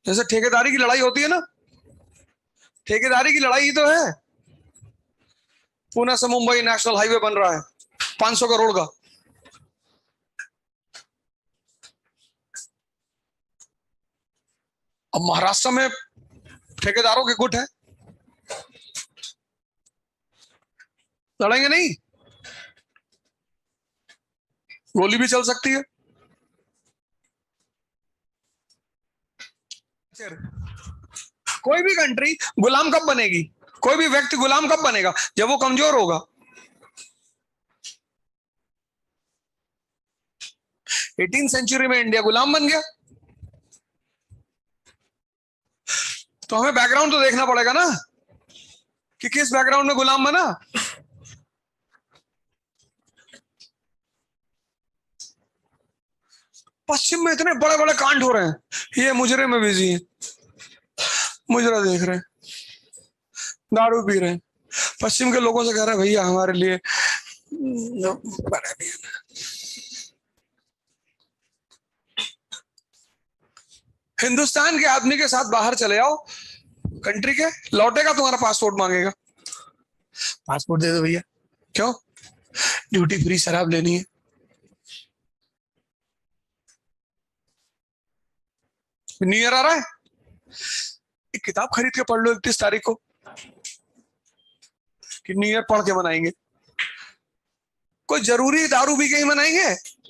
जैसे ठेकेदारी की लड़ाई होती है ना, ठेकेदारी की लड़ाई ही तो है। पुणे से मुंबई नेशनल हाईवे बन रहा है 500 करोड़ का। अब महाराष्ट्र में ठेकेदारों के गुट है, लड़ेंगे नहीं? गोली भी चल सकती है। कोई भी कंट्री गुलाम कब बनेगी, कोई भी व्यक्ति गुलाम कब बनेगा? जब वो कमजोर होगा। 18वीं सेंचुरी में इंडिया गुलाम बन गया, तो हमें बैकग्राउंड तो देखना पड़ेगा ना कि किस बैकग्राउंड में गुलाम बना। पश्चिम में इतने बड़े बड़े कांड हो रहे हैं, ये मुजरे में बिजी है, मुजरा देख रहे हैं, दारू पी रहे हैं, पश्चिम के लोगों से कह रहे हैं भैया हमारे लिए हिंदुस्तान के आदमी के साथ बाहर चले आओ कंट्री के, लौटेगा तुम्हारा पासपोर्ट मांगेगा, पासपोर्ट दे दो भैया। क्यों? ड्यूटी फ्री शराब लेनी है। न्यू ईयर आ रहा है, एक किताब खरीद के पढ़ लो 31 तारीख को कि न्यू ईयर पढ़ के मनाएंगे। कोई जरूरी दारू भी कहीं मनाएंगे?